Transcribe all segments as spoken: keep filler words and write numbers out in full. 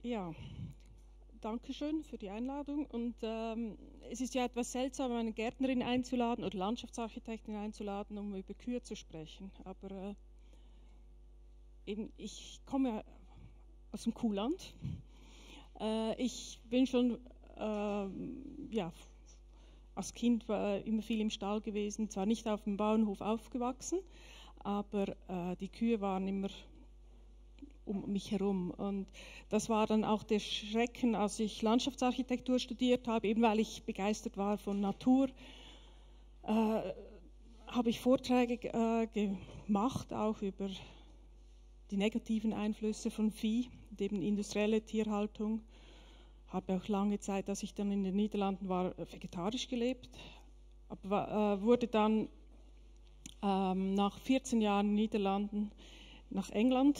Ja, danke schön für die Einladung. Und ähm, es ist ja etwas seltsam, eine Gärtnerin einzuladen oder Landschaftsarchitektin einzuladen, um über Kühe zu sprechen. Aber äh, eben, ich komme aus dem Kuhland. Äh, ich bin schon äh, ja, als Kind war immer viel im Stall gewesen, zwar nicht auf dem Bauernhof aufgewachsen, aber äh, die Kühe waren immer um mich herum. Und das war dann auch der Schrecken, als ich Landschaftsarchitektur studiert habe, eben weil ich begeistert war von Natur, äh, habe ich Vorträge äh, gemacht, auch über die negativen Einflüsse von Vieh, eben industrielle Tierhaltung. Habe auch lange Zeit, als ich dann in den Niederlanden war, vegetarisch gelebt, aber äh, wurde dann ähm, nach vierzehn Jahren in den Niederlanden nach England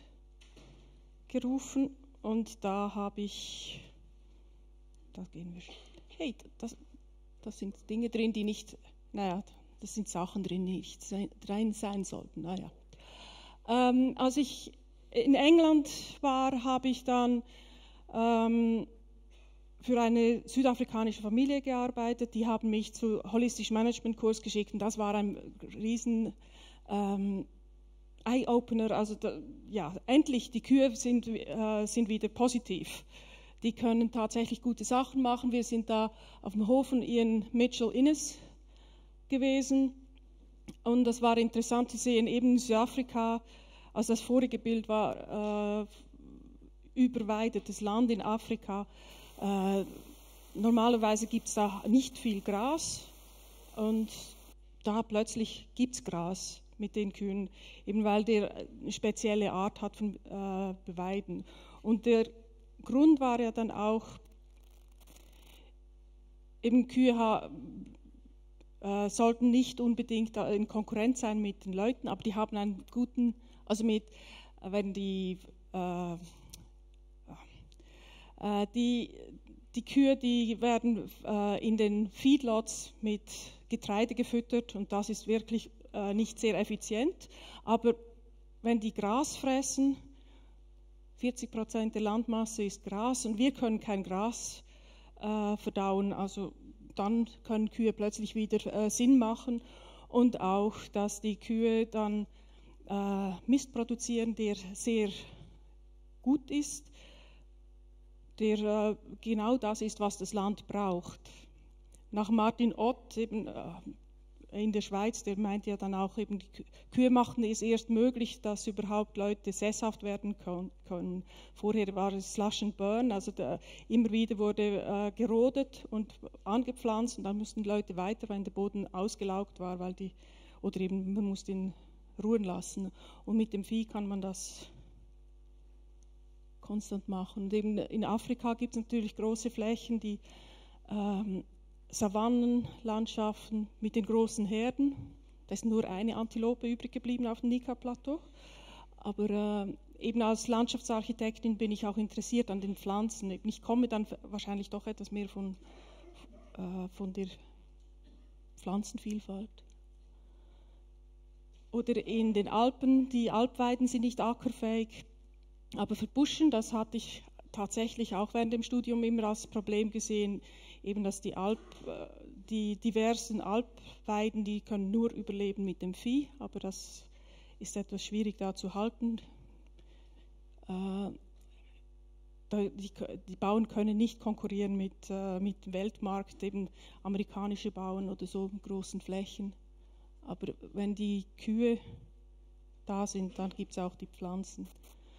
gerufen und da habe ich, da gehen wir, hey, das, das sind Dinge drin, die nicht, naja, das sind Sachen drin, die nicht rein sein sollten, naja. Ähm, als ich in England war, habe ich dann ähm, für eine südafrikanische Familie gearbeitet, die haben mich zu Holistisch Management Kurs geschickt und das war ein riesen ähm, Eye-Opener, also da, ja, endlich, die Kühe sind, äh, sind wieder positiv. Die können tatsächlich gute Sachen machen. Wir sind da auf dem Hof von Ian Mitchell Innes gewesen und das war interessant zu sehen, eben in Südafrika, also das vorige Bild war äh, überweidetes Land in Afrika. Äh, normalerweise gibt es da nicht viel Gras und da plötzlich gibt es Gras mit den Kühen, eben weil der eine spezielle Art hat von äh, Beweiden. Und der Grund war ja dann auch, eben Kühe äh, sollten nicht unbedingt in Konkurrenz sein mit den Leuten, aber die haben einen guten, also mit, wenn die, äh, äh, die, die Kühe, die werden äh, in den Feedlots mit Getreide gefüttert und das ist wirklich nicht sehr effizient, aber wenn die Gras fressen, vierzig Prozent der Landmasse ist Gras und wir können kein Gras äh, verdauen, also dann können Kühe plötzlich wieder äh, Sinn machen und auch, dass die Kühe dann äh, Mist produzieren, der sehr gut ist, der äh, genau das ist, was das Land braucht. Nach Martin Ott, eben äh, in der Schweiz, der meint ja dann auch, eben die Kühe machen es erst möglich, dass überhaupt Leute sesshaft werden können. Vorher war es Slash and Burn, also da, immer wieder wurde äh, gerodet und angepflanzt und dann mussten die Leute weiter, wenn der Boden ausgelaugt war, weil die, oder eben man musste ihn ruhen lassen. Und mit dem Vieh kann man das konstant machen. Und eben in Afrika gibt es natürlich große Flächen, die ähm, Savannenlandschaften mit den großen Herden. Da ist nur eine Antilope übrig geblieben auf dem Nika-Plateau. Aber äh, eben als Landschaftsarchitektin bin ich auch interessiert an den Pflanzen. Ich komme dann wahrscheinlich doch etwas mehr von, äh, von der Pflanzenvielfalt. Oder in den Alpen, die Alpweiden sind nicht ackerfähig, aber verbuschen, das hatte ich tatsächlich auch während dem Studium immer als Problem gesehen, eben dass die, Alp, die diversen Alpweiden, die können nur überleben mit dem Vieh, aber das ist etwas schwierig da zu halten. Äh, die, die Bauern können nicht konkurrieren mit, äh, mit dem Weltmarkt, eben amerikanische Bauern oder so in großen Flächen. Aber wenn die Kühe da sind, dann gibt es auch die Pflanzen.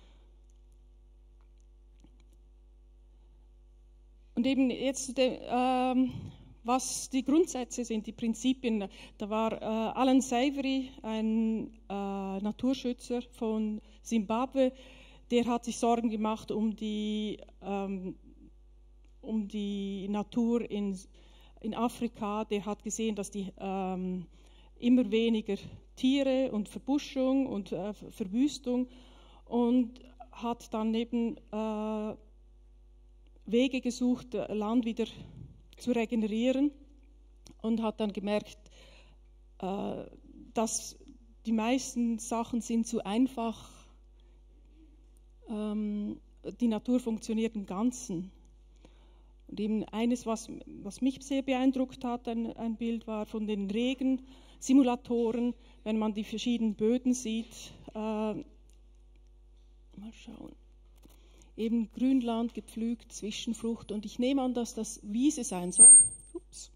Und eben jetzt, ähm, was die Grundsätze sind, die Prinzipien. Da war äh, Alan Savory, ein äh, Naturschützer von Simbabwe, der hat sich Sorgen gemacht um die, ähm, um die Natur in, in Afrika. Der hat gesehen, dass die ähm, immer weniger Tiere und Verbuschung und äh, Verwüstung und hat dann eben äh, Wege gesucht, Land wieder zu regenerieren und hat dann gemerkt, äh, dass die meisten Sachen sind zu einfach. Ähm, die Natur funktioniert im Ganzen. Und eben eines, was, was mich sehr beeindruckt hat, ein, ein Bild war von den Regensimulatoren, wenn man die verschiedenen Böden sieht. Äh, mal schauen. Eben Grünland gepflügt, Zwischenfrucht. Und ich nehme an, dass das Wiese sein soll. Ups.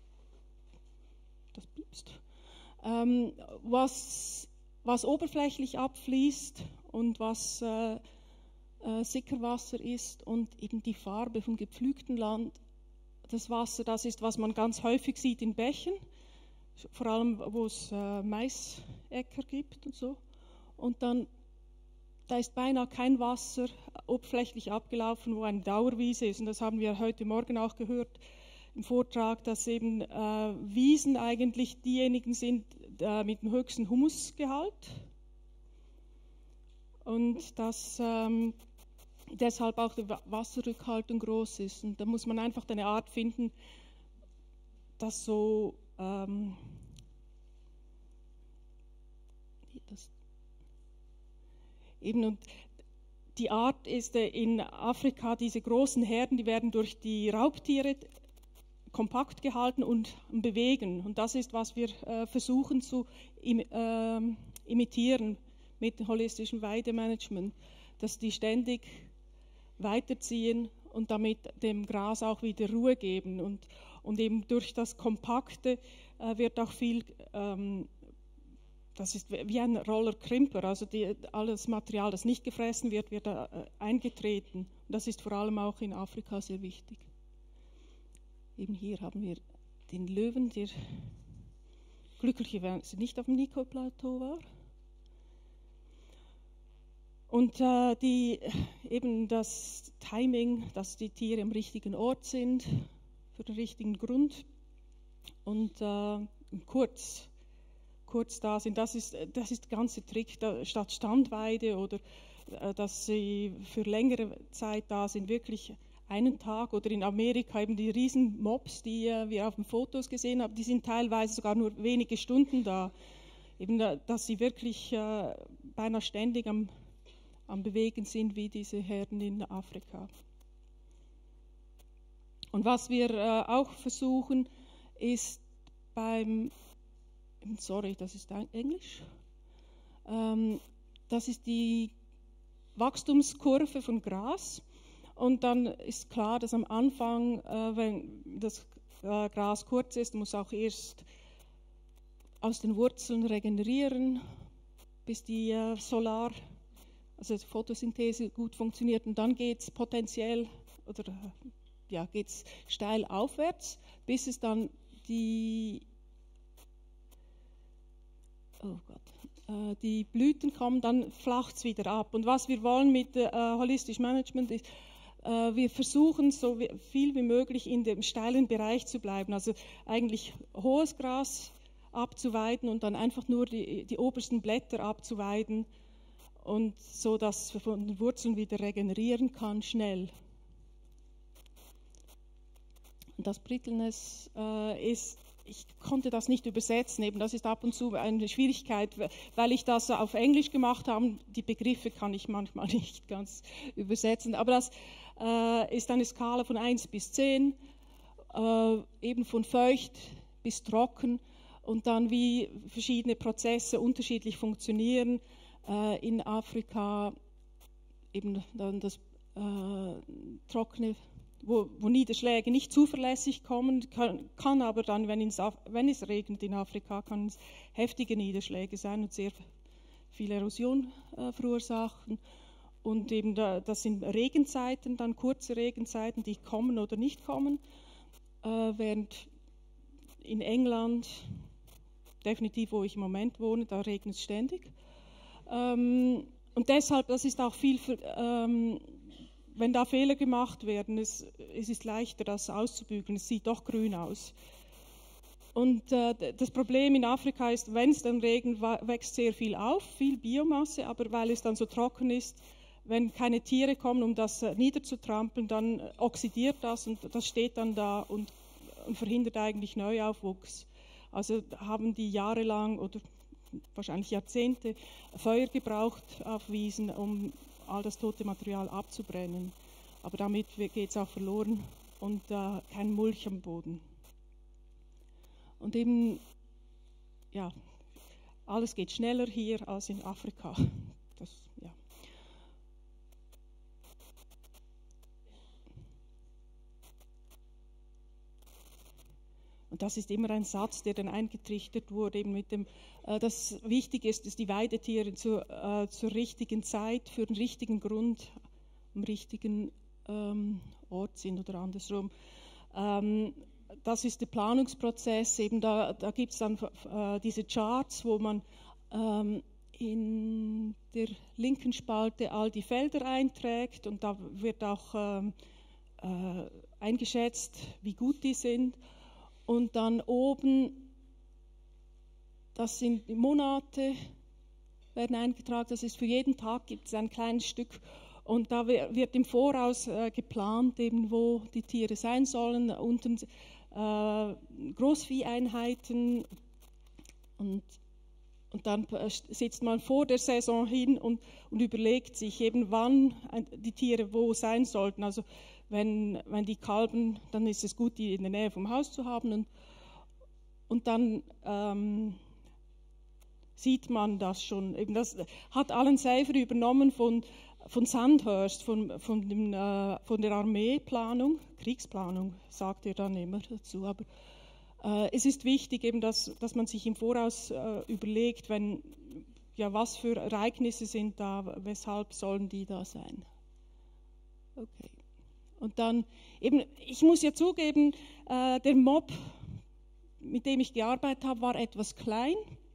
Das piepst. Ähm, was, was oberflächlich abfließt und was äh, äh, Sickerwasser ist und eben die Farbe vom gepflügten Land. Das Wasser, das ist, was man ganz häufig sieht in Bächen, vor allem wo es äh, Maisäcker gibt und so. Und dann, da ist beinahe kein Wasser oberflächlich abgelaufen, wo eine Dauerwiese ist. Und das haben wir heute Morgen auch gehört im Vortrag, dass eben äh, Wiesen eigentlich diejenigen sind äh, mit dem höchsten Humusgehalt. Und dass ähm, deshalb auch die Wasserrückhaltung groß ist. Und da muss man einfach eine Art finden, das so ähm, das, eben und die Art ist in Afrika, diese großen Herden, die werden durch die Raubtiere kompakt gehalten und bewegen. Und das ist, was wir äh, versuchen zu im, äh, imitieren mit dem holistischen Weidemanagement, dass die ständig weiterziehen und damit dem Gras auch wieder Ruhe geben. Und, und eben durch das Kompakte äh, wird auch viel, ähm, das ist wie ein Roller-Krimper, also die, alles Material, das nicht gefressen wird, wird äh, eingetreten. Und das ist vor allem auch in Afrika sehr wichtig. Eben hier haben wir den Löwen, der glücklicherweise nicht auf dem Nico-Plateau war. Und äh, die, eben das Timing, dass die Tiere am richtigen Ort sind, für den richtigen Grund und äh, kurz, kurz da sind. Das ist, das ist der ganze Trick, da, statt Standweide oder äh, dass sie für längere Zeit da sind, wirklich einen Tag, oder in Amerika eben die riesen Mobs, die äh, wir auf den Fotos gesehen haben, die sind teilweise sogar nur wenige Stunden da. Eben, dass sie wirklich äh, beinahe ständig am am Bewegen sind wie diese Herden in Afrika. Und was wir äh, auch versuchen, ist beim, sorry, das ist Englisch, ähm, das ist die Wachstumskurve von Gras. Und dann ist klar, dass am Anfang, äh, wenn das äh, Gras kurz ist, muss auch erst aus den Wurzeln regenerieren, bis die äh, Solar also die Photosynthese gut funktioniert, und dann geht es potenziell oder ja, geht's steil aufwärts, bis es dann die, oh Gott, äh, die Blüten kommen, dann flacht es wieder ab. Und was wir wollen mit äh, Holistisch Management ist, äh, wir versuchen so viel wie möglich in dem steilen Bereich zu bleiben, also eigentlich hohes Gras abzuweiden und dann einfach nur die, die obersten Blätter abzuweiden, und so, dass man von den Wurzeln wieder regenerieren kann, schnell. Und das Brittleness äh, ist, ich konnte das nicht übersetzen, eben das ist ab und zu eine Schwierigkeit, weil ich das auf Englisch gemacht habe, die Begriffe kann ich manchmal nicht ganz übersetzen, aber das äh, ist eine Skala von eins bis zehn, äh, eben von feucht bis trocken, und dann wie verschiedene Prozesse unterschiedlich funktionieren. In Afrika eben dann das äh, trockene, wo, wo Niederschläge nicht zuverlässig kommen, kann, kann aber dann, wenn, ins, wenn es regnet in Afrika, kann es heftige Niederschläge sein und sehr viel Erosion äh, verursachen. Und eben da, das sind Regenzeiten, dann kurze Regenzeiten, die kommen oder nicht kommen, äh, während in England, definitiv wo ich im Moment wohne, da regnet es ständig. Ähm, und deshalb, das ist auch viel, für, ähm, wenn da Fehler gemacht werden, es, es ist leichter, das auszubügeln, es sieht doch grün aus. Und äh, das Problem in Afrika ist, wenn es dann regnet, wächst sehr viel auf, viel Biomasse, aber weil es dann so trocken ist, wenn keine Tiere kommen, um das äh, niederzutrampeln, dann oxidiert das und das steht dann da und, und verhindert eigentlich Neuaufwuchs. Also haben die jahrelang oder wahrscheinlich Jahrzehnte Feuer gebraucht auf Wiesen, um all das tote Material abzubrennen. Aber damit geht es auch verloren und äh, kein Mulch am Boden. Und eben, ja, alles geht schneller hier als in Afrika. Das, ja. Und das ist immer ein Satz, der dann eingetrichtert wurde, eben mit dem, äh, dass wichtig ist, dass die Weidetiere zu, äh, zur richtigen Zeit, für den richtigen Grund, am richtigen ähm, Ort sind oder andersrum. Ähm, das ist der Planungsprozess, eben da, da gibt es dann äh, diese Charts, wo man ähm, in der linken Spalte all die Felder einträgt und da wird auch ähm, äh, eingeschätzt, wie gut die sind. Und dann oben, das sind die Monate, werden eingetragen, das ist für jeden Tag, gibt es ein kleines Stück. Und da wird im Voraus äh, geplant, eben wo die Tiere sein sollen, unten äh, Großvieheinheiten. Und, und dann sitzt man vor der Saison hin und, und überlegt sich eben, wann die Tiere wo sein sollten. Also wenn, wenn die kalben, dann ist es gut, die in der Nähe vom Haus zu haben. Und, und dann ähm, sieht man das schon. Eben das hat Alan Savory übernommen von, von Sandhurst, von, von, dem, äh, von der Armeeplanung, Kriegsplanung, sagt er dann immer dazu. Aber äh, es ist wichtig, eben, dass, dass man sich im Voraus äh, überlegt, wenn, ja, was für Ereignisse sind da, weshalb sollen die da sein. Okay. Und dann eben, ich muss ja zugeben, äh, der Mob, mit dem ich gearbeitet habe, war etwas klein.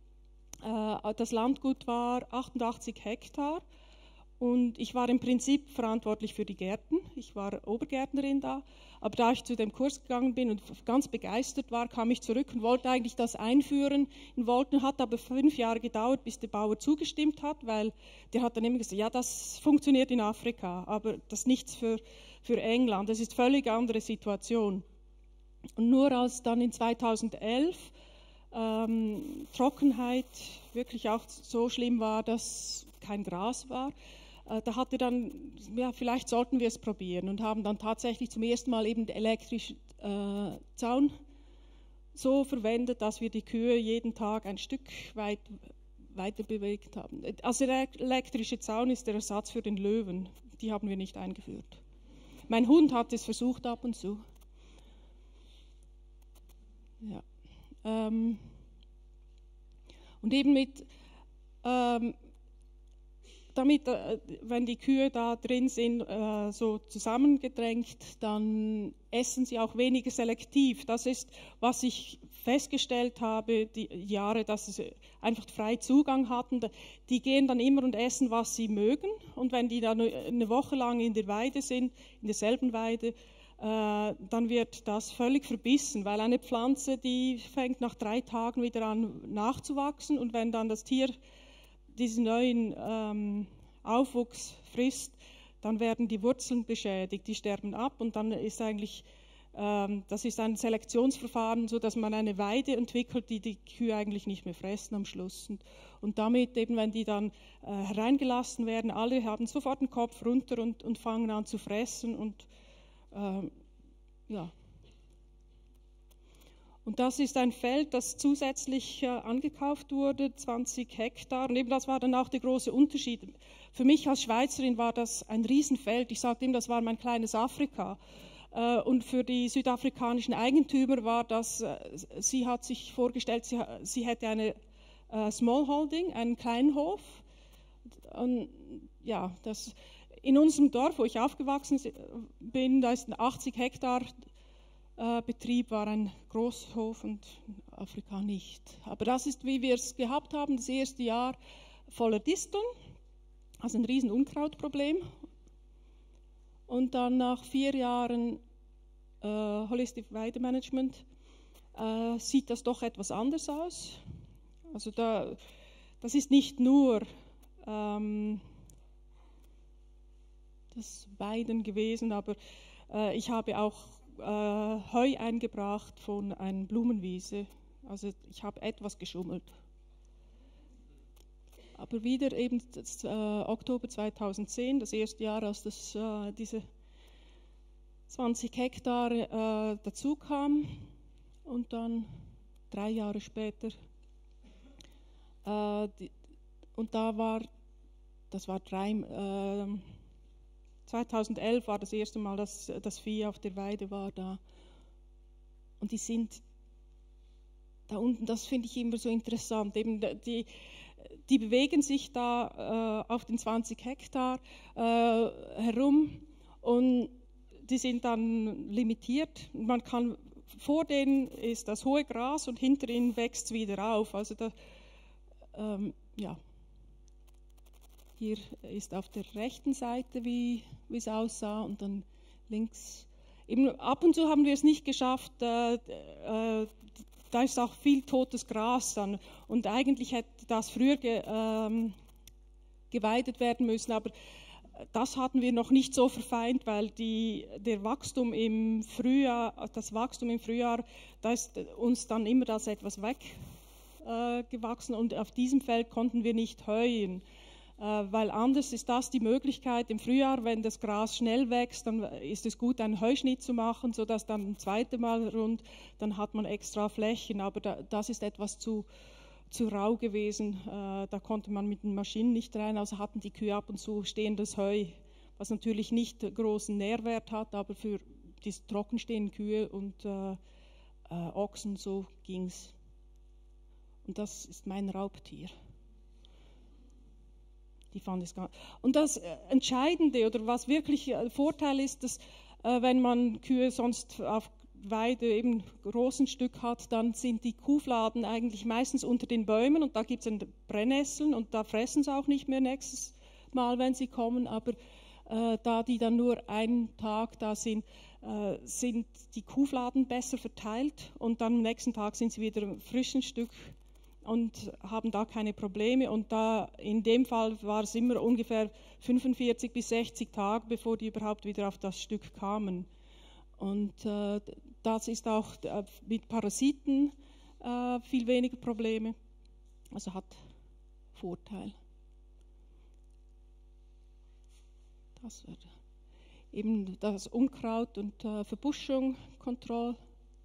Äh, das Landgut war achtundachtzig Hektar und ich war im Prinzip verantwortlich für die Gärten. Ich war Obergärtnerin da, aber da ich zu dem Kurs gegangen bin und ganz begeistert war, kam ich zurück und wollte eigentlich das einführen in Wolten, hat aber fünf Jahre gedauert, bis der Bauer zugestimmt hat, weil der hat dann immer gesagt, ja, das funktioniert in Afrika, aber das ist nichts für für England. Das ist eine völlig andere Situation. Und nur als dann in zweitausendelf ähm, Trockenheit wirklich auch so schlimm war, dass kein Gras war, äh, da hatte dann, ja, vielleicht sollten wir es probieren und haben dann tatsächlich zum ersten Mal eben den elektrischen äh, Zaun so verwendet, dass wir die Kühe jeden Tag ein Stück weit weiter bewegt haben. Also der elektrische Zaun ist der Ersatz für den Löwen. Die haben wir nicht eingeführt. Mein Hund hat es versucht ab und zu. Ja. Ähm, und eben mit, ähm, damit, äh, wenn die Kühe da drin sind, äh, so zusammengedrängt, dann essen sie auch weniger selektiv. Das ist, was ich festgestellt habe, die Jahre, dass sie einfach frei Zugang hatten. Die gehen dann immer und essen, was sie mögen. Und wenn die dann eine Woche lang in der Weide sind, in derselben Weide, äh, dann wird das völlig verbissen, weil eine Pflanze, die fängt nach drei Tagen wieder an nachzuwachsen. Und wenn dann das Tier diesen neuen ähm, Aufwuchs frisst, dann werden die Wurzeln beschädigt, die sterben ab und dann ist eigentlich das ist ein Selektionsverfahren, so dass man eine Weide entwickelt, die die Kühe eigentlich nicht mehr fressen am Schluss. Und, und damit eben, wenn die dann äh, hereingelassen werden, alle haben sofort den Kopf runter und, und fangen an zu fressen. Und äh, ja. Und das ist ein Feld, das zusätzlich äh, angekauft wurde, zwanzig Hektar. Und eben das war dann auch der große Unterschied. Für mich als Schweizerin war das ein Riesenfeld. Ich sagte ihm, das war mein kleines Afrika. Und für die südafrikanischen Eigentümer war das, sie hat sich vorgestellt, sie, sie hätte eine äh, Smallholding, einen Kleinhof. Und ja, das, in unserem Dorf, wo ich aufgewachsen bin, da ist ein achtzig Hektar äh, Betrieb, war ein Großhof und Afrika nicht. Aber das ist, wie wir es gehabt haben, das erste Jahr voller Disteln, also ein riesen Unkrautproblem. Und dann nach vier Jahren äh, Holistic Weidemanagement äh, sieht das doch etwas anders aus. Also da, das ist nicht nur ähm, das Weiden gewesen, aber äh, ich habe auch äh, Heu eingebracht von einer Blumenwiese. Also ich habe etwas geschummelt. Aber wieder eben das, äh, Oktober zweitausendzehn, das erste Jahr, als das, äh, diese zwanzig Hektar äh, dazu kam, und dann drei Jahre später, äh, die, und da war, das war drei, äh, zweitausendelf war das erste Mal, dass das Vieh auf der Weide war da. Und die sind da unten, das finde ich immer so interessant, eben die, die bewegen sich da äh, auf den zwanzig Hektar äh, herum, und die sind dann limitiert. Man kann, vor denen ist das hohe Gras und hinter ihnen wächst es wieder auf. Also da, ähm, ja. Hier ist auf der rechten Seite, wie es aussah, und dann links. Eben ab und zu haben wir es nicht geschafft, äh, äh, da ist auch viel totes Gras dann. Und eigentlich hätte das früher ge, ähm, geweidet werden müssen, aber das hatten wir noch nicht so verfeint, weil die, der Wachstum im Frühjahr, das Wachstum im Frühjahr, da ist uns dann immer das etwas weggewachsen, äh, und auf diesem Feld konnten wir nicht heuen. Weil anders ist das die Möglichkeit im Frühjahr, wenn das Gras schnell wächst, dann ist es gut, einen Heuschnitt zu machen, sodass dann ein zweites Mal rund, dann hat man extra Flächen. Aber da, das ist etwas zu, zu rau gewesen, äh, da konnte man mit den Maschinen nicht rein, also hatten die Kühe ab und zu stehendes Heu, was natürlich nicht großen Nährwert hat, aber für die trockenstehenden Kühe und äh, äh, Ochsen, so ging es. Und das ist mein Raubtier. Die fand es gar nicht. Und das Entscheidende oder was wirklich ein Vorteil ist, dass äh, wenn man Kühe sonst auf Weide eben großen Stück hat, dann sind die Kuhfladen eigentlich meistens unter den Bäumen, und da gibt es Brennnesseln und da fressen sie auch nicht mehr nächstes Mal, wenn sie kommen, aber äh, da die dann nur einen Tag da sind, äh, sind die Kuhfladen besser verteilt, und dann am nächsten Tag sind sie wieder ein frisches Stück und haben da keine Probleme. Und da in dem Fall war es immer ungefähr fünfundvierzig bis sechzig Tage, bevor die überhaupt wieder auf das Stück kamen. Und äh, das ist auch mit Parasiten äh, viel weniger Probleme. Also hat Vorteil. Das wird eben das Unkraut und äh, Verbuschung, Kontrolle.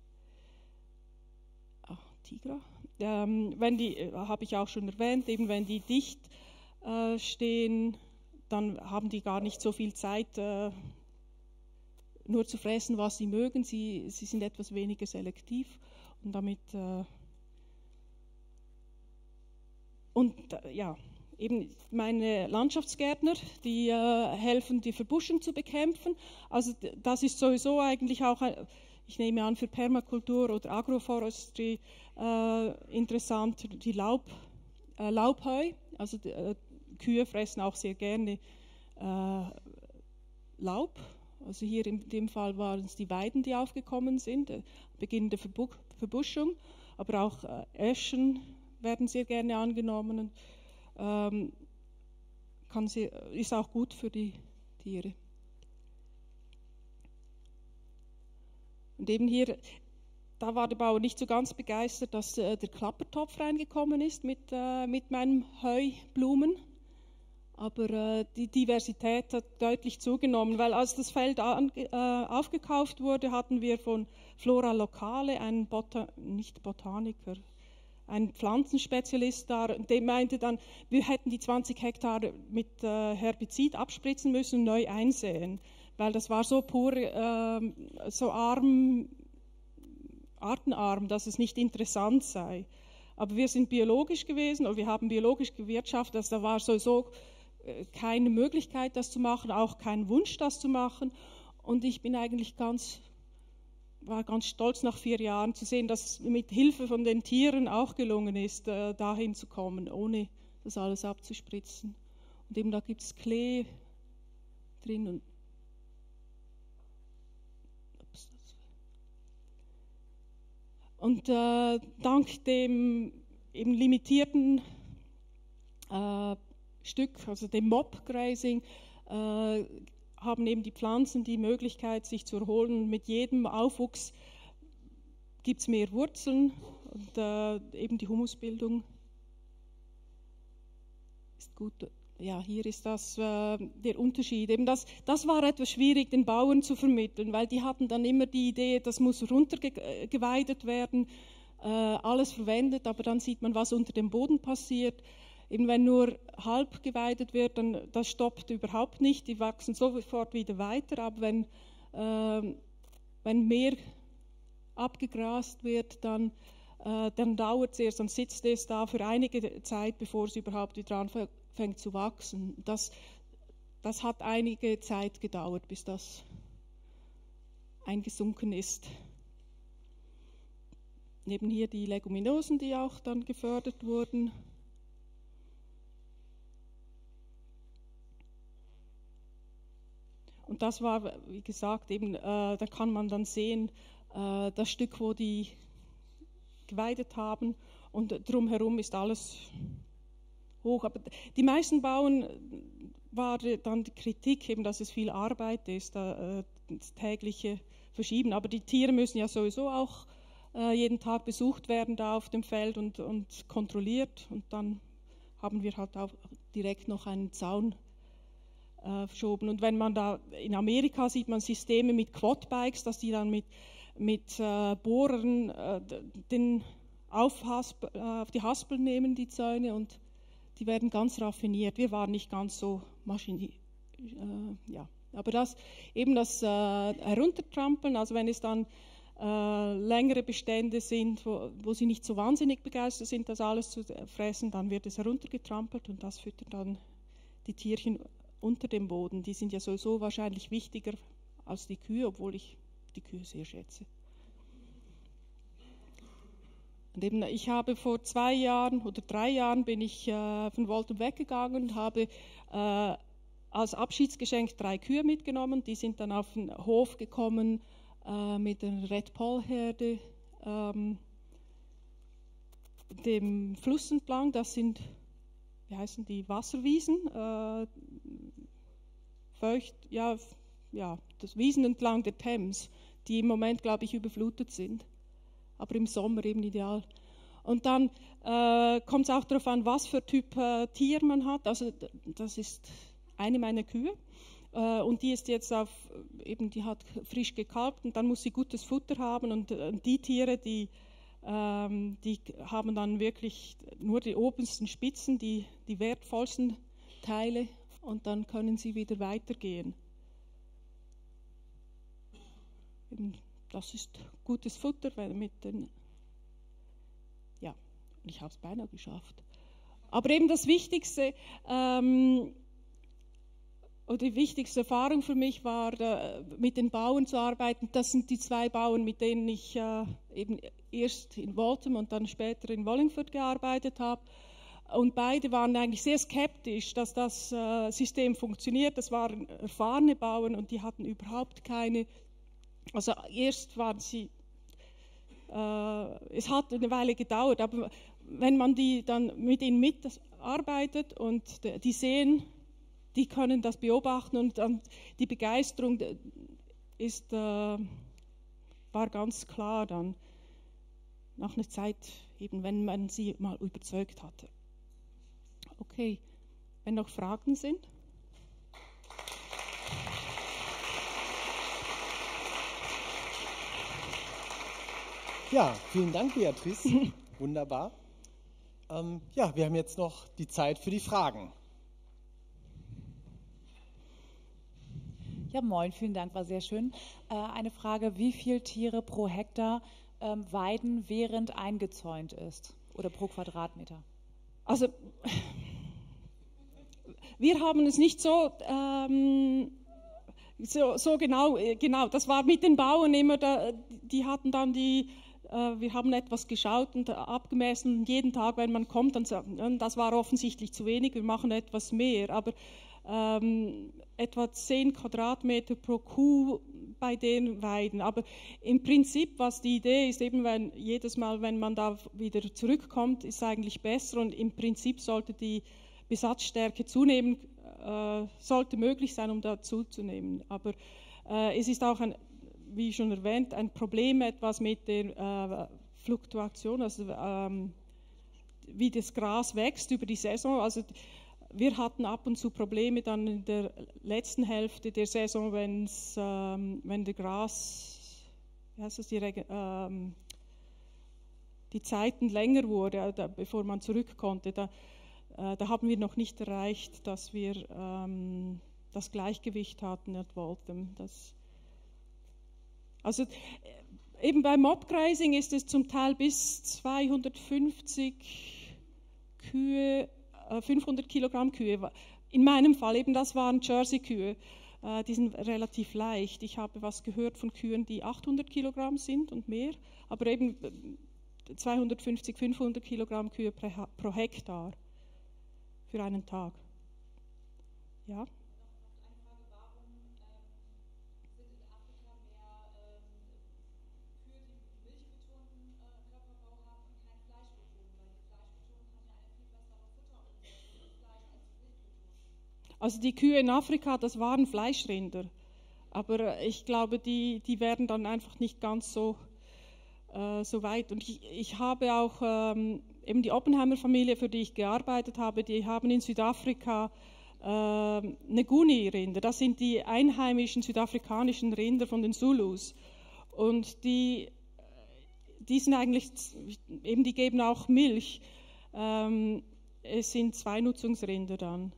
Ach, Tigra. Ähm, wenn die, äh, habe ich auch schon erwähnt, eben wenn die dicht äh, stehen, dann haben die gar nicht so viel Zeit, äh, nur zu fressen, was sie mögen. Sie, sie sind etwas weniger selektiv, und damit äh, und äh, ja, eben meine Landschaftsgärtner, die äh, helfen, die Verbuschung zu bekämpfen. Also das ist sowieso eigentlich auch ein, ich nehme an, für Permakultur oder Agroforestry äh, interessant, die Laub, äh, Laubheu. Also die, äh, Kühe fressen auch sehr gerne äh, Laub. Also hier in dem Fall waren es die Weiden, die aufgekommen sind, äh, Beginn der Verbu Verbuschung. Aber auch äh, Eschen werden sehr gerne angenommen. Und, ähm, kann sie, ist auch gut für die Tiere. Und eben hier, da war der Bauer nicht so ganz begeistert, dass äh, der Klappertopf reingekommen ist mit, äh, mit meinem Heublumen. Aber äh, die Diversität hat deutlich zugenommen, weil als das Feld an, äh, aufgekauft wurde, hatten wir von Flora Locale einen Bota nicht Botaniker, einen Pflanzenspezialist da, und der meinte dann, wir hätten die zwanzig Hektar mit äh, Herbizid abspritzen müssen und neu einsäen, weil das war so pur, äh, so arm, artenarm, dass es nicht interessant sei. Aber wir sind biologisch gewesen und wir haben biologisch gewirtschaftet, also da war sowieso keine Möglichkeit, das zu machen, auch kein Wunsch, das zu machen. Und ich bin eigentlich ganz, war ganz stolz nach vier Jahren zu sehen, dass es mit Hilfe von den Tieren auch gelungen ist, äh, dahin zu kommen, ohne das alles abzuspritzen. Und eben da gibt es Klee drin. Und Und äh, dank dem eben limitierten äh, Stück, also dem Mob-Grazing, äh, haben eben die Pflanzen die Möglichkeit, sich zu erholen. Mit jedem Aufwuchs gibt es mehr Wurzeln und äh, eben die Humusbildung gut. Ja, hier ist das äh, der Unterschied. Eben das, das war etwas schwierig, den Bauern zu vermitteln, weil die hatten dann immer die Idee, das muss runtergeweidet werden, äh, alles verwendet, aber dann sieht man, was unter dem Boden passiert. Eben wenn nur halb geweidet wird, dann das stoppt überhaupt nicht, die wachsen sofort wieder weiter, aber wenn, äh, wenn mehr abgegrast wird, dann, äh, dann dauert es erst, dann sitzt es da für einige Zeit, bevor es überhaupt wieder anfängt zu wachsen. Das, das hat einige Zeit gedauert, bis das eingesunken ist. Neben hier die Leguminosen, die auch dann gefördert wurden. Und das war, wie gesagt, eben, äh, da kann man dann sehen, äh, das Stück, wo die geweidet haben, und drumherum ist alles hoch. Aber die meisten Bauern war dann die Kritik, eben, dass es viel Arbeit ist, äh, das tägliche Verschieben. Aber die Tiere müssen ja sowieso auch äh, jeden Tag besucht werden da auf dem Feld und, und kontrolliert. Und dann haben wir halt auch direkt noch einen Zaun verschoben. Und wenn man da, in Amerika sieht man Systeme mit Quadbikes, dass die dann mit, mit äh, Bohrern äh, den auf, Hasp, äh, auf die Haspel nehmen, die Zäune, und die werden ganz raffiniert. Wir waren nicht ganz so maschiniert. Äh, ja. Aber das, eben das äh, Heruntertrampeln, also wenn es dann äh, längere Bestände sind, wo, wo sie nicht so wahnsinnig begeistert sind, das alles zu fressen, dann wird es heruntergetrampelt und das füttert dann die Tierchen unter dem Boden. Die sind ja sowieso wahrscheinlich wichtiger als die Kühe, obwohl ich die Kühe sehr schätze. Und eben, ich habe vor zwei Jahren oder drei Jahren bin ich äh, von Waltham weggegangen und habe äh, als Abschiedsgeschenk drei Kühe mitgenommen. Die sind dann auf den Hof gekommen äh, mit der Red Poll Herde, ähm, dem Fluss entlang. Das sind, wie heißen die, Wasserwiesen, äh, feucht, ja, ja, das Wiesen entlang der Thames, die im Moment, glaube ich, überflutet sind, aber im Sommer eben ideal. Und dann äh, kommt es auch darauf an, was für Typ äh, Tier man hat. Also das ist eine meiner Kühe äh, und die ist jetzt auf, eben die hat frisch gekalbt und dann muss sie gutes Futter haben und äh, die Tiere, die Ähm, die haben dann wirklich nur die obersten Spitzen, die, die wertvollsten Teile, und dann können sie wieder weitergehen. Das ist gutes Futter, weil mit den, ja, ich habe es beinahe geschafft. Aber eben das Wichtigste, ähm, oder die wichtigste Erfahrung für mich war, äh, mit den Bauern zu arbeiten. Das sind die zwei Bauern, mit denen ich äh, eben erst in Waltham und dann später in Wallingford gearbeitet habe. Und beide waren eigentlich sehr skeptisch, dass das äh, System funktioniert. Das waren erfahrene Bauern und die hatten überhaupt keine, also erst waren sie, äh, es hat eine Weile gedauert, aber wenn man die dann mit ihnen mitarbeitet und die sehen, die können das beobachten und dann die Begeisterung ist, äh, war ganz klar dann nach einer Zeit, eben wenn man sie mal überzeugt hatte. Okay, wenn noch Fragen sind? Ja, vielen Dank, Beatrice. Wunderbar. Ähm, ja, wir haben jetzt noch die Zeit für die Fragen. Ja, moin, vielen Dank, war sehr schön. Äh, eine Frage, wie viele Tiere pro Hektar ähm, weiden, während eingezäunt ist oder pro Quadratmeter? Also wir haben es nicht so, ähm, so, so genau, genau, das war mit den Bauern immer, da, die hatten dann die, äh, wir haben etwas geschaut und abgemessen und jeden Tag, wenn man kommt, dann sagt, das war offensichtlich zu wenig, wir machen etwas mehr, aber ähm, etwa zehn Quadratmeter pro Kuh bei den Weiden. Aber im Prinzip, was die Idee ist, eben wenn jedes Mal, wenn man da wieder zurückkommt, ist eigentlich besser und im Prinzip sollte die Besatzstärke zunehmen, äh, sollte möglich sein, um da zuzunehmen. Aber äh, es ist auch, ein, wie schon erwähnt, ein Problem etwas mit der äh, Fluktuation, also ähm, wie das Gras wächst über die Saison. Also wir hatten ab und zu Probleme dann in der letzten Hälfte der Saison, wenn's, ähm, wenn der Gras, wie heißt das, die, ähm, die Zeiten länger wurde, da, bevor man zurück konnte. Da, äh, da haben wir noch nicht erreicht, dass wir ähm, das Gleichgewicht hatten at Waltham. Das, also eben beim Mobgrazing ist es zum Teil bis zweihundertfünfzig Kühe, äh, fünfhundert Kilogramm Kühe. In meinem Fall eben, das waren Jersey-Kühe. Äh, die sind relativ leicht. Ich habe was gehört von Kühen, die achthundert Kilogramm sind und mehr, aber eben zweihundertfünfzig, fünfhundert Kilogramm Kühe pro Hektar für einen Tag. Ja. Also die Kühe in Afrika, das waren Fleischrinder, aber ich glaube, die, die werden dann einfach nicht ganz so, äh, so weit. Und ich, ich habe auch ähm, eben die Oppenheimer-Familie, für die ich gearbeitet habe, die haben in Südafrika äh, Nguni-Rinder. Das sind die einheimischen südafrikanischen Rinder von den Zulus. Und die, die sind eigentlich, eben die geben auch Milch. Ähm, es sind Zweinutzungsrinder dann.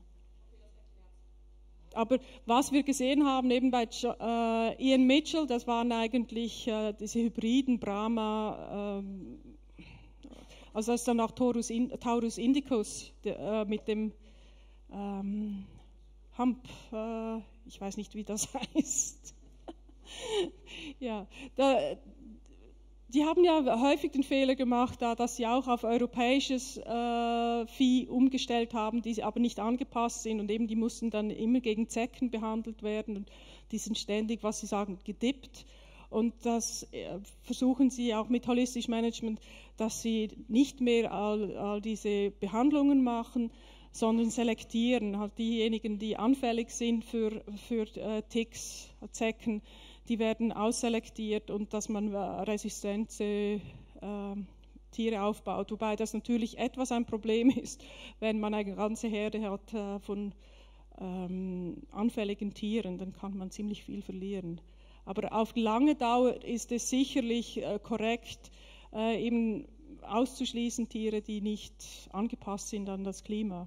Aber was wir gesehen haben, eben bei äh, Ian Mitchell, das waren eigentlich äh, diese Hybriden Brahma, ähm, also das ist dann auch Taurus, in, Taurus Indicus de, äh, mit dem ähm, Hump, äh, ich weiß nicht, wie das heißt. Ja, da, die haben ja häufig den Fehler gemacht, da, dass sie auch auf europäisches äh, Vieh umgestellt haben, die aber nicht angepasst sind und eben die mussten dann immer gegen Zecken behandelt werden und die sind ständig, was sie sagen, gedippt. Und das äh, versuchen sie auch mit Holistisch Management, dass sie nicht mehr all, all diese Behandlungen machen, sondern selektieren. Halt diejenigen, die anfällig sind für, für äh, Ticks, Zecken, die werden ausselektiert und dass man resistente äh, Tiere aufbaut. Wobei das natürlich etwas ein Problem ist, wenn man eine ganze Herde hat äh, von ähm, anfälligen Tieren, dann kann man ziemlich viel verlieren. Aber auf lange Dauer ist es sicherlich äh, korrekt, äh, eben auszuschließen Tiere, die nicht angepasst sind an das Klima.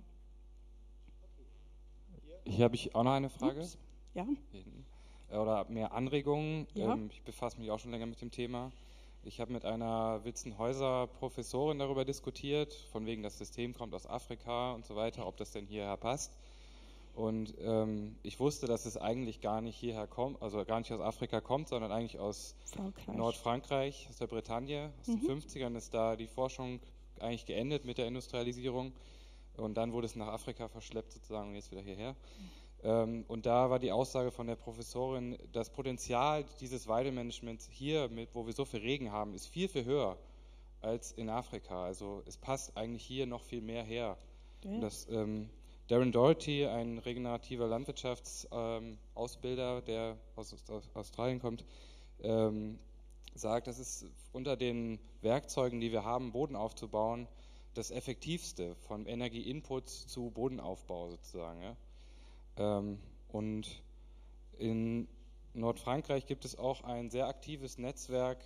Hier habe ich auch noch eine Frage. Ups. Ja. Oder mehr Anregungen. Ja. Ähm, ich befasse mich auch schon länger mit dem Thema. Ich habe mit einer Witzenhäuser-Professorin darüber diskutiert, von wegen das System kommt aus Afrika und so weiter, ob das denn hierher passt. Und ähm, ich wusste, dass es eigentlich gar nicht hierher kommt, also gar nicht aus Afrika kommt, sondern eigentlich aus Frankreich. Nordfrankreich, aus der Bretagne. Aus Mhm. den fünfzigern ist da die Forschung eigentlich geendet mit der Industrialisierung. Und dann wurde es nach Afrika verschleppt sozusagen und jetzt wieder hierher. Mhm. Und da war die Aussage von der Professorin, das Potenzial dieses Weidemanagements hier, mit, wo wir so viel Regen haben, ist viel, viel höher als in Afrika. Also es passt eigentlich hier noch viel mehr her. Ja. Das, ähm, Darren Doherty, ein regenerativer Landwirtschaftsausbilder, ähm, der aus, aus Australien kommt, ähm, sagt, das ist unter den Werkzeugen, die wir haben, Boden aufzubauen, das effektivste von Energieinputs zu Bodenaufbau sozusagen. Ja? Und in Nordfrankreich gibt es auch ein sehr aktives Netzwerk,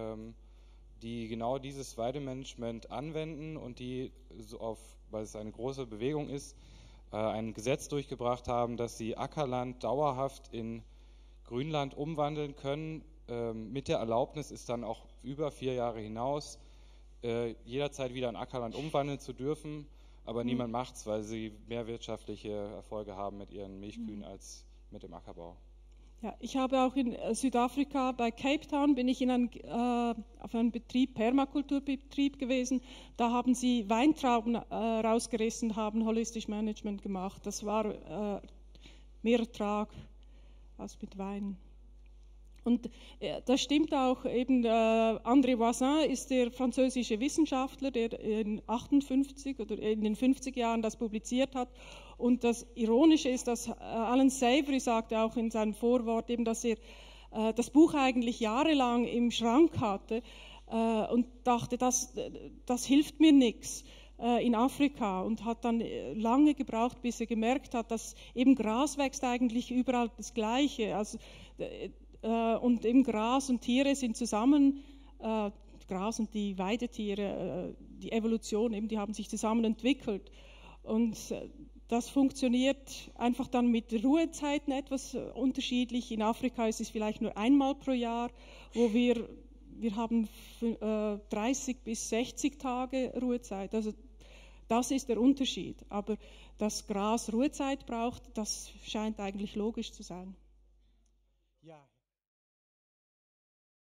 die genau dieses Weidemanagement anwenden und die, so auf, weil es eine große Bewegung ist, ein Gesetz durchgebracht haben, dass sie Ackerland dauerhaft in Grünland umwandeln können. Mit der Erlaubnis ist dann auch über vier Jahre hinaus jederzeit wieder ein Ackerland umwandeln zu dürfen. Aber mhm. niemand macht es, weil sie mehr wirtschaftliche Erfolge haben mit ihren Milchkühen mhm. als mit dem Ackerbau. Ja, ich habe auch in Südafrika bei Cape Town bin ich in ein, äh, auf einem Betrieb, Permakulturbetrieb gewesen. Da haben sie Weintrauben äh, rausgerissen, haben Holistisch Management gemacht. Das war äh, mehr Ertrag als mit Wein. Und äh, das stimmt auch, eben äh, André Voisin ist der französische Wissenschaftler, der in achtundfünfzig oder in den fünfzig Jahren das publiziert hat. Und das Ironische ist, dass äh, Alan Savory sagte auch in seinem Vorwort, eben, dass er äh, das Buch eigentlich jahrelang im Schrank hatte äh, und dachte, das, das hilft mir nichts. äh, in Afrika und hat dann äh, lange gebraucht, bis er gemerkt hat, dass eben Gras wächst eigentlich überall das Gleiche. Also, äh, äh, und eben Gras und Tiere sind zusammen, äh, Gras und die Weidetiere, äh, die Evolution, eben, die haben sich zusammen entwickelt. Und äh, das funktioniert einfach dann mit Ruhezeiten etwas unterschiedlich. In Afrika ist es vielleicht nur einmal pro Jahr, wo wir, wir haben äh, dreißig bis sechzig Tage Ruhezeit. Also das ist der Unterschied. Aber dass Gras Ruhezeit braucht, das scheint eigentlich logisch zu sein. Ja.